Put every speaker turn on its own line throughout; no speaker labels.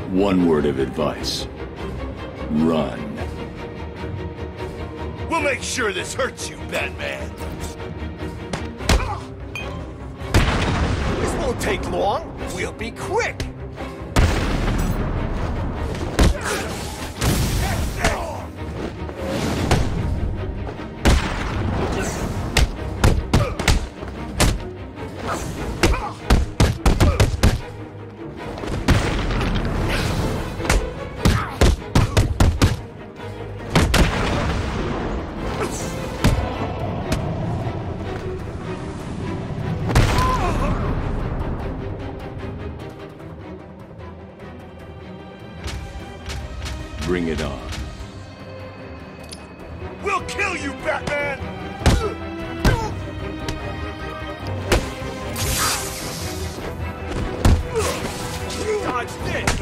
One word of advice. Run.
We'll make sure this hurts you, Batman. This won't take long. We'll be quick.
Bring it on.
We'll kill you, Batman! Dodge this!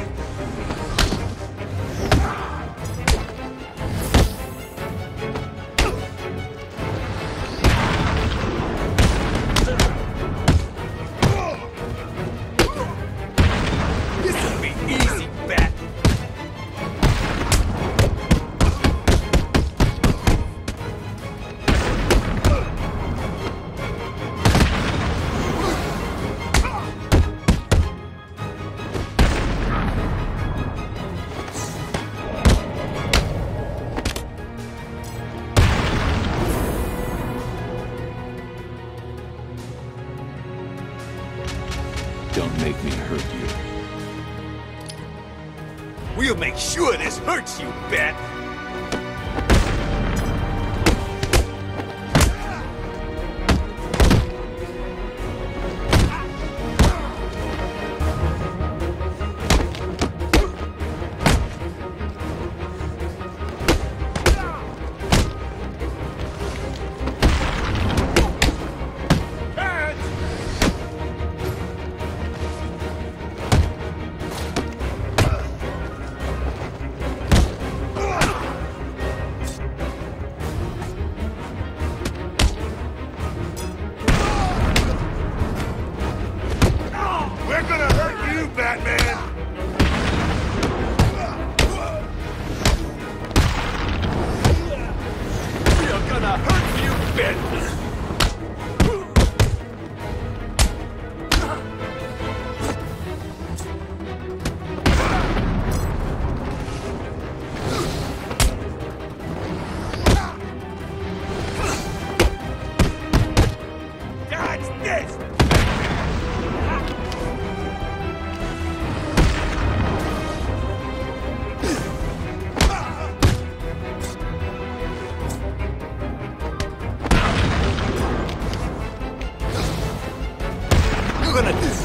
This'll be easy, Bat!
Don't make me hurt you.
We'll make sure this hurts you, Bat! We're gonna hurt you, Batman! We're gonna hurt you, Batman! Dodge this! You're gonna do.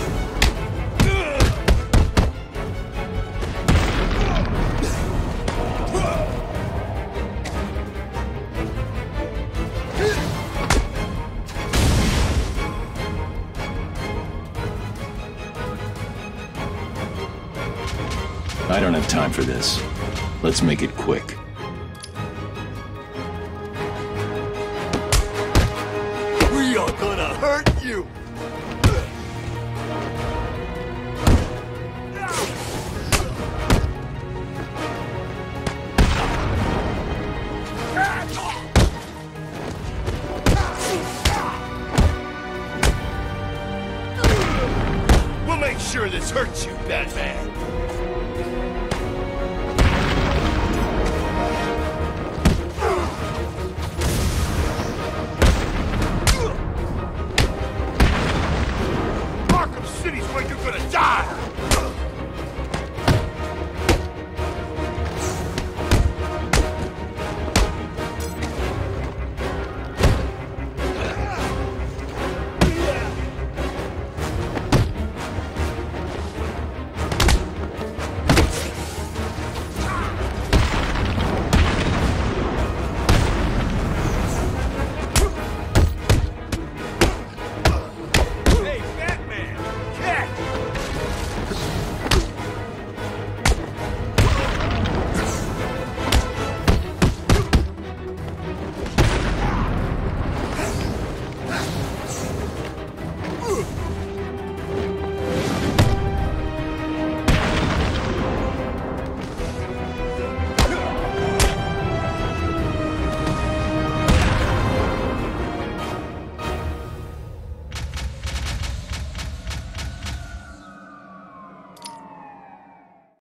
I don't have time for this. Let's make it quick.
We are gonna hurt you! We'll make sure this hurts you, Batman!